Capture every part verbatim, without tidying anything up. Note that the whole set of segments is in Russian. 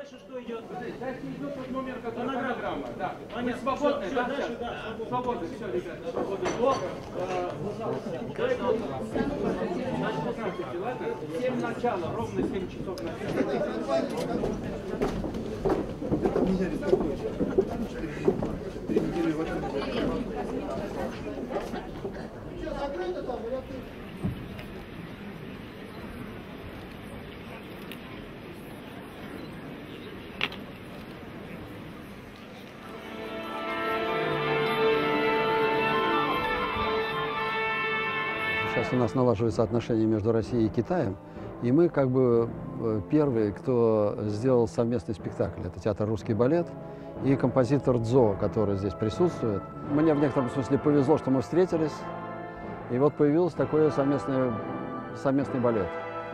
дальше что идет? Дальше идет тот номер, который Фонограмма. фонограмма. Да. Понятно. Вы свободны, Всё, да? всё, дальше, сейчас? да, Свободны, все, ребята, свободны. О, э, давайте вот, значит, пятнадцать, ладно? семь начала, ровно семь часов начала. Сейчас у нас налаживаются отношения между Россией и Китаем, и мы как бы первые, кто сделал совместный спектакль. Это театр «Русский балет» и композитор Цзо, который здесь присутствует. Мне в некотором смысле повезло, что мы встретились, и вот появился такой совместный, совместный балет.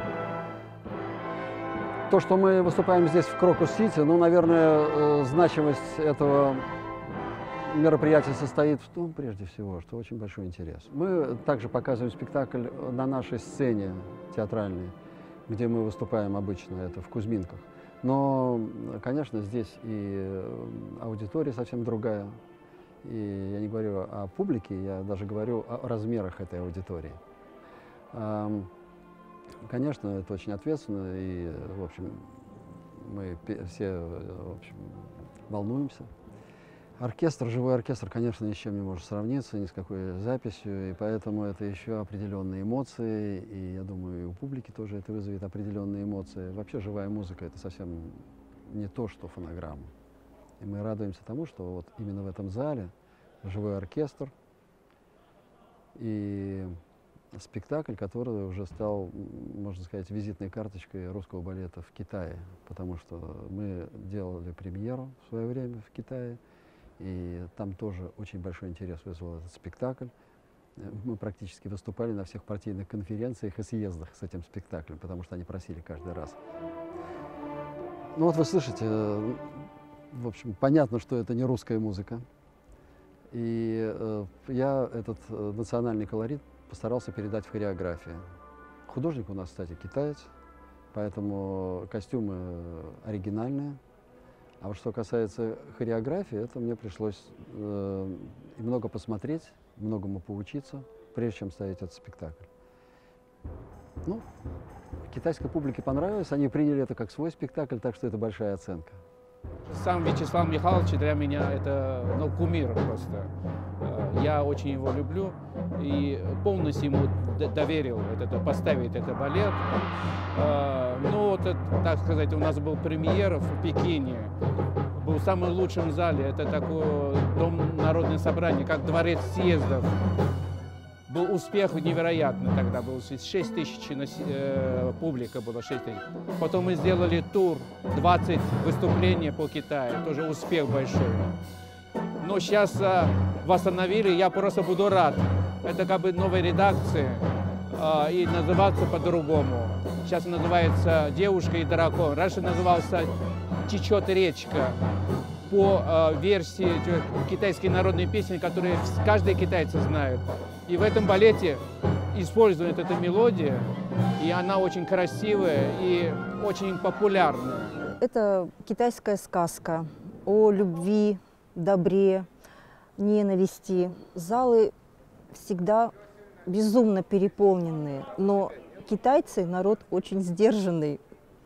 То, что мы выступаем здесь в Крокус-Сити, ну, наверное, значимость этого мероприятие состоит в том, прежде всего, что очень большой интерес. Мы также показываем спектакль на нашей сцене театральной, где мы выступаем обычно, это в Кузьминках. Но, конечно, здесь и аудитория совсем другая. И я не говорю о публике, я даже говорю о размерах этой аудитории. Конечно, это очень ответственно, и, в общем, мы все, в общем, волнуемся. Оркестр, живой оркестр, конечно, ни с чем не может сравниться, ни с какой записью, и поэтому это еще определенные эмоции, и я думаю, и у публики тоже это вызовет определенные эмоции. Вообще живая музыка — это совсем не то, что фонограмма. И мы радуемся тому, что вот именно в этом зале живой оркестр и спектакль, который уже стал, можно сказать, визитной карточкой русского балета в Китае, потому что мы делали премьеру в свое время в Китае, и там тоже очень большой интерес вызвал этот спектакль. Мы практически выступали на всех партийных конференциях и съездах с этим спектаклем, потому что они просили каждый раз. Ну вот вы слышите, в общем, понятно, что это не русская музыка. И э, я этот э, национальный колорит постарался передать в хореографии. Художник у нас, кстати, китаец, поэтому костюмы оригинальные. А вот что касается хореографии, это мне пришлось э, много посмотреть, многому поучиться, прежде чем ставить этот спектакль. Ну, китайской публике понравилось, они приняли это как свой спектакль, так что это большая оценка. Сам Вячеслав Михайлович для меня это, ну, кумир просто. Я очень его люблю и полностью ему доверил вот это, поставить этот балет. Ну, вот, так сказать, у нас был премьер в Пекине, был в самом лучшем зале, это такой дом народного собрания, как дворец съездов. Был успех невероятный тогда, был шесть тысяч э, публика было, шесть тысяч. Потом мы сделали тур, двадцать выступлений по Китаю, тоже успех большой. Но сейчас э, восстановили, я просто буду рад. Это как бы новая редакция, э, и называться по-другому. Сейчас называется «Девушка и дракон». Раньше назывался «Течет речка». По э, версии китайской народной песни, которые каждый китайец знает. И в этом балете используют эту мелодию, и она очень красивая и очень популярная. Это китайская сказка о любви, добре, ненависти. Залы всегда безумно переполненные, но китайцы народ очень сдержанный.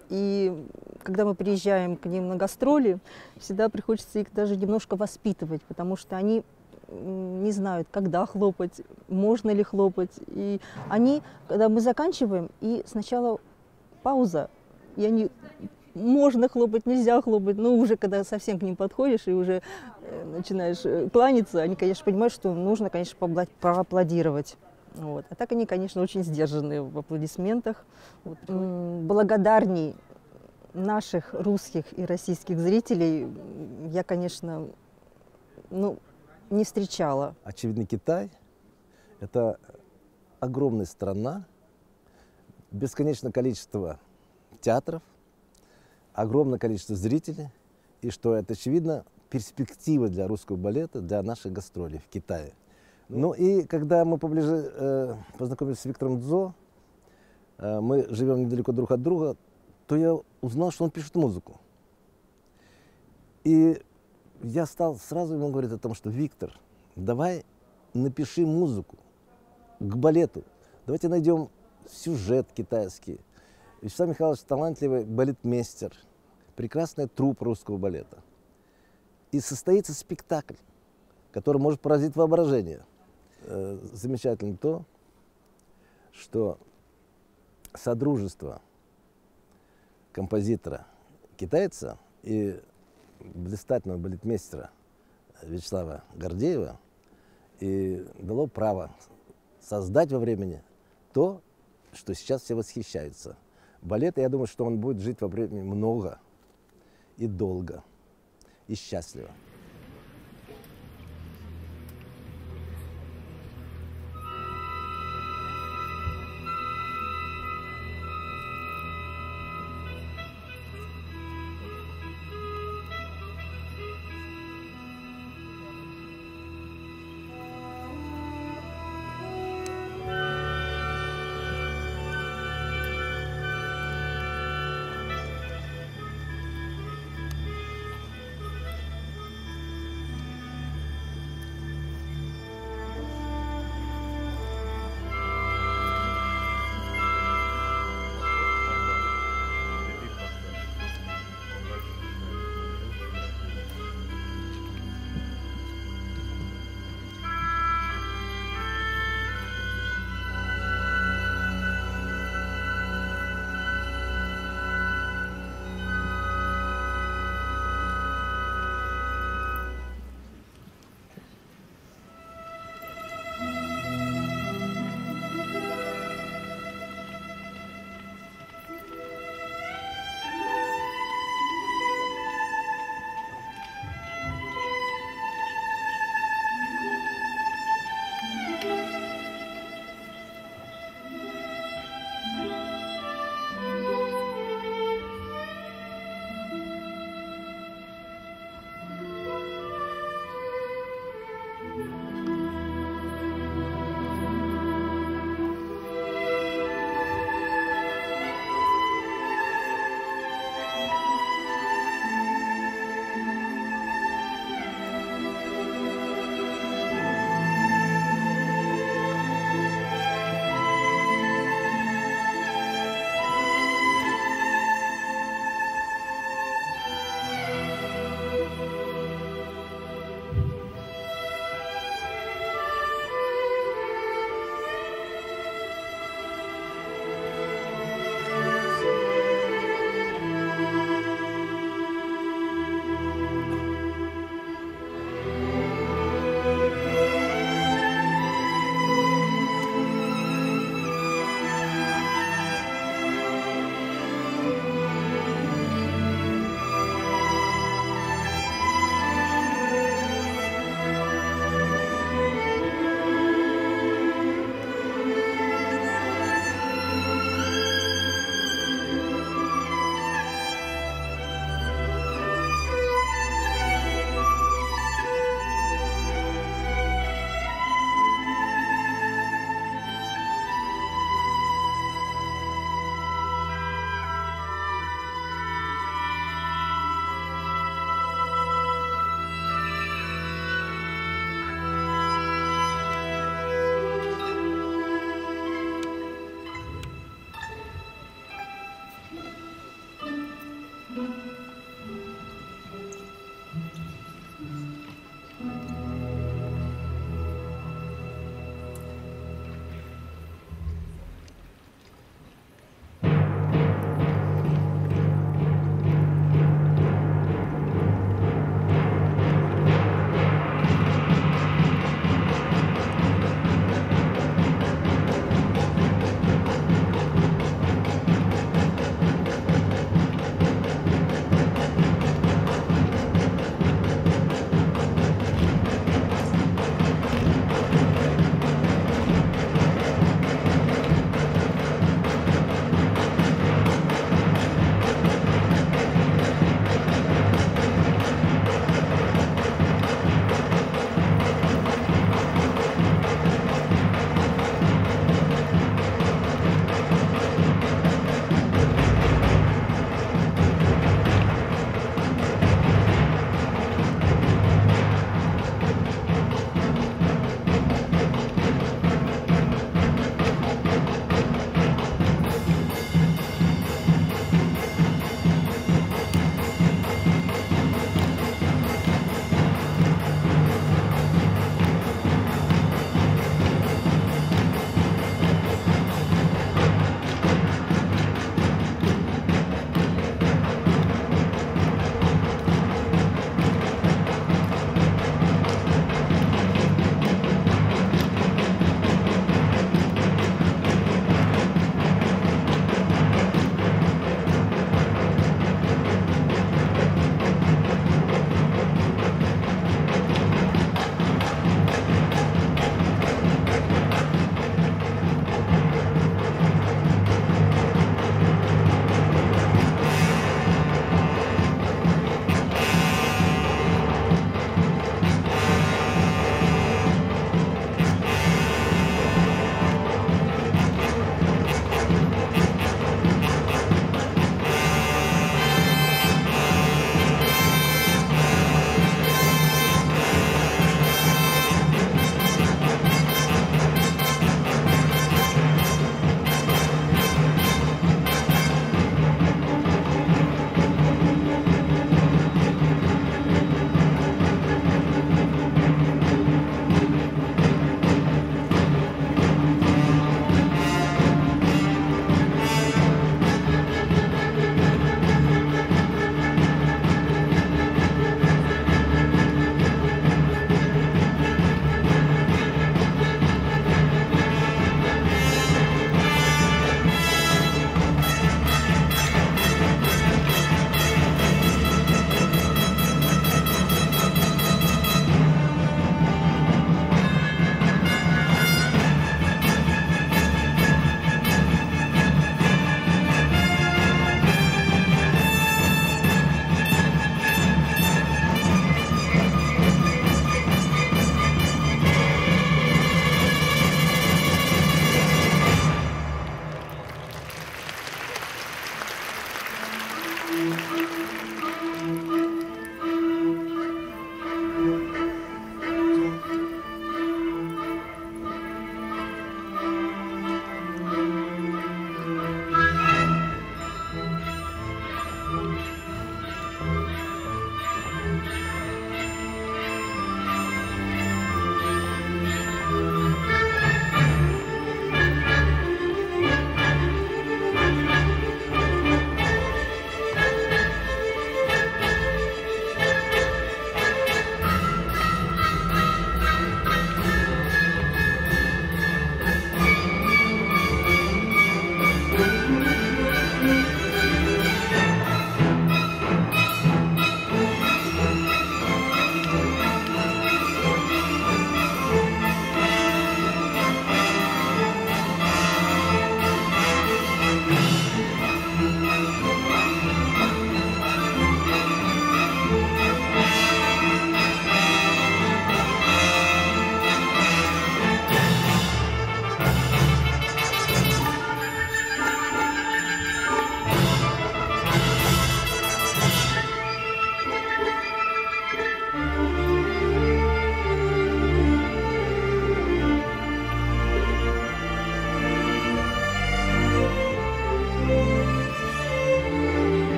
И когда мы приезжаем к ним на гастроли, всегда приходится их даже немножко воспитывать, потому что они не знают, когда хлопать, можно ли хлопать. И они, когда мы заканчиваем, и сначала пауза, и они, можно хлопать, нельзя хлопать, но уже когда совсем к ним подходишь и уже начинаешь кланяться, они, конечно, понимают, что нужно, конечно, поаплодировать. Вот. А так они, конечно, очень сдержанные в аплодисментах. Вот. Благодарней наших русских и российских зрителей я, конечно, ну, не встречала. Очевидно, Китай – это огромная страна, бесконечное количество театров, огромное количество зрителей, и что это, очевидно, перспектива для русского балета, для наших гастролей в Китае. Ну и когда мы поближе э, познакомились с Виктором Цзо, э, мы живем недалеко друг от друга, то я узнал, что он пишет музыку. И я стал сразу ему говорить о том, что Виктор, давай напиши музыку к балету. Давайте найдем сюжет китайский. Вячеслав Михайлович талантливый балетмейстер, прекрасная труппа русского балета. И состоится спектакль, который может поразить воображение. Э, замечательно то, что содружество композитора китайца и блистательного балетмейстера Вячеслава Гордеева и дало право создать во времени то, что сейчас все восхищаются. Балет, я думаю, что он будет жить во времени много и долго, и счастливо.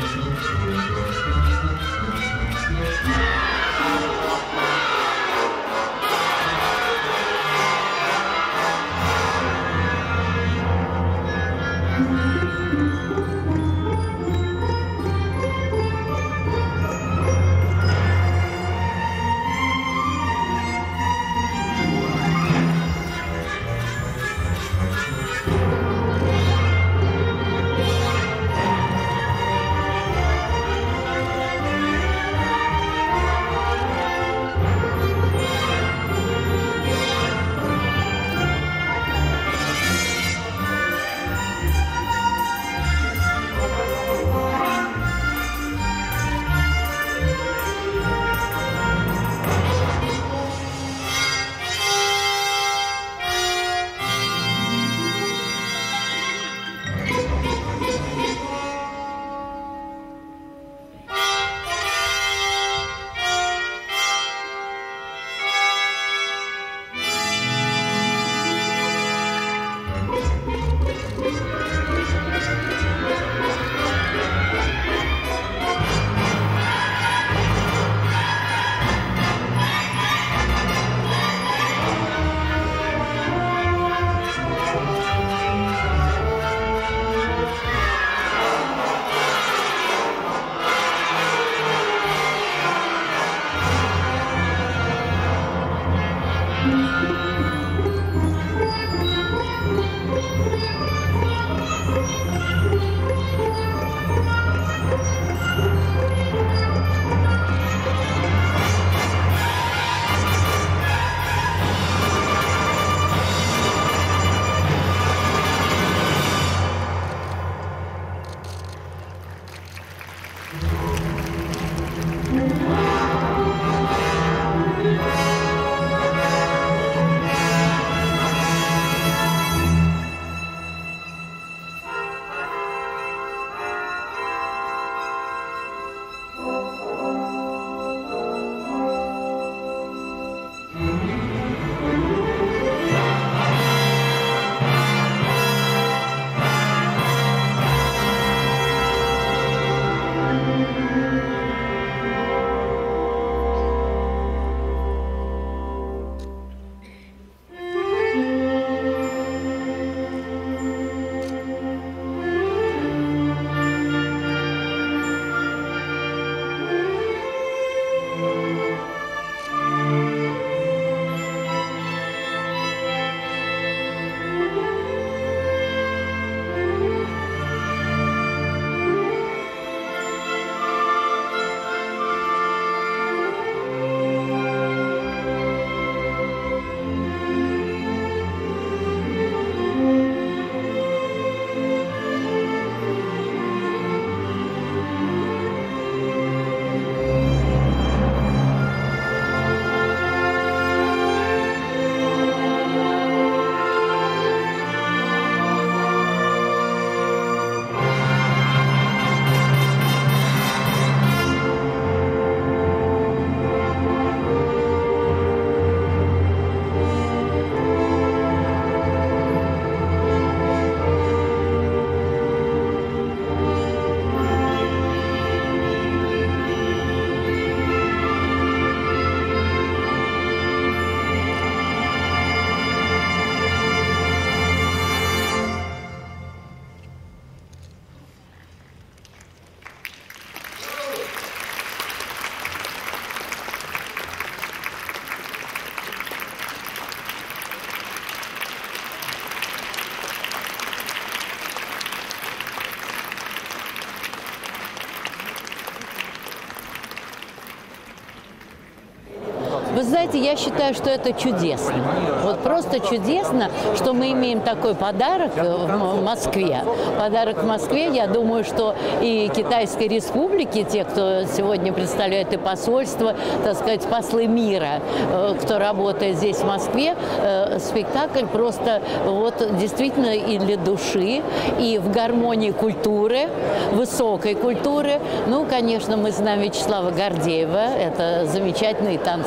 Вы знаете, я считаю, что это чудесно. Вот просто чудесно, что мы имеем такой подарок в Москве. Подарок в Москве, я думаю, что и Китайской Республике, те, кто сегодня представляет и посольство, так сказать, послы мира, кто работает здесь в Москве, спектакль просто вот действительно и для души, и в гармонии культуры, высокой культуры. Ну, конечно, мы знаем Вячеслава Гордеева, это замечательный танцовщик,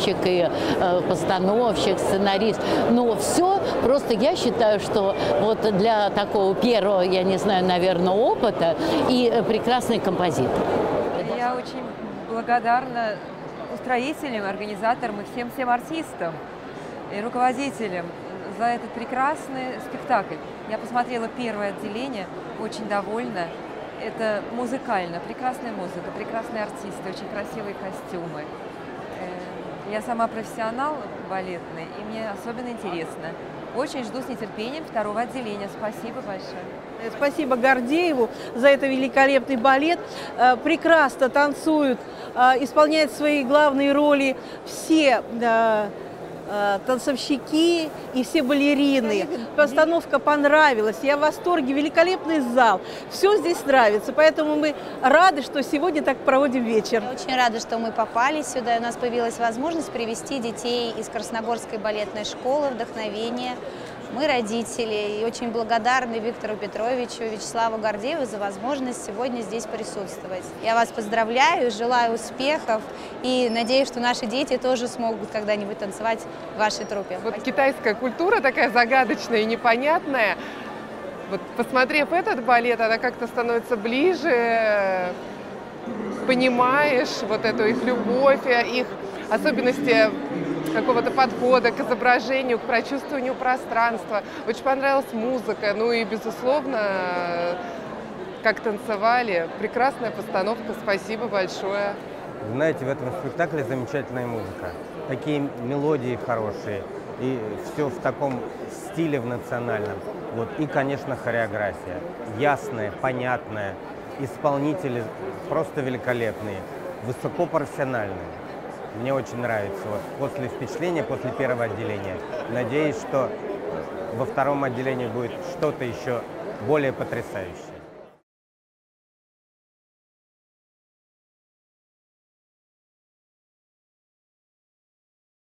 постановщик, и э, постановщик, сценарист. Но все просто я считаю, что вот для такого первого, я не знаю, наверное, опыта и прекрасный композитор. Я очень благодарна устроителям, организаторам и всем-всем артистам и руководителям за этот прекрасный спектакль. Я посмотрела первое отделение, очень довольна. Это музыкально, прекрасная музыка, прекрасные артисты, очень красивые костюмы. Я сама профессионал балетный, и мне особенно интересно. Очень жду с нетерпением второго отделения. Спасибо большое. Спасибо Гордееву за это великолепный балет. Прекрасно танцуют, исполняют свои главные роли все танцовщики и все балерины. Постановка понравилась, я в восторге, великолепный зал. Все здесь нравится, поэтому мы рады, что сегодня так проводим вечер. Я очень рада, что мы попали сюда. У нас появилась возможность привести детей из Красногорской балетной школы «Вдохновение». Мы родители и очень благодарны Виктору Петровичу, Вячеславу Гордееву за возможность сегодня здесь присутствовать. Я вас поздравляю, желаю успехов и надеюсь, что наши дети тоже смогут когда-нибудь танцевать в вашей труппе. Вот китайская культура такая загадочная и непонятная. Вот посмотрев этот балет, она как-то становится ближе, понимаешь вот эту их любовь, их особенности какого-то подхода к изображению, к прочувствованию пространства. Очень понравилась музыка, ну и, безусловно, как танцевали. Прекрасная постановка, спасибо большое. Знаете, в этом спектакле замечательная музыка. Такие мелодии хорошие, и все в таком стиле в национальном. Вот. И, конечно, хореография. Ясная, понятная. Исполнители просто великолепные, высокопрофессиональные. Мне очень нравится. Вот после впечатления, после первого отделения, надеюсь, что во втором отделении будет что-то еще более потрясающее.